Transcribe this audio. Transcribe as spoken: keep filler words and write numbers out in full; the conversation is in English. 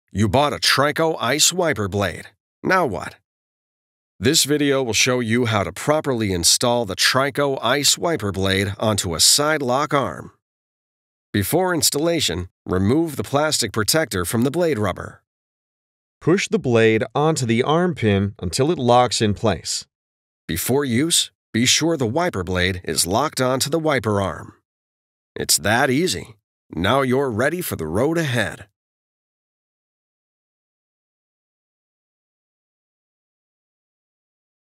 You bought a TRICO Ice wiper blade. Now what? This video will show you how to properly install the TRICO Ice wiper blade onto a side lock arm. Before installation, remove the plastic protector from the blade rubber. Push the blade onto the arm pin until it locks in place. Before use, be sure the wiper blade is locked onto the wiper arm. It's that easy. Now you're ready for the road ahead.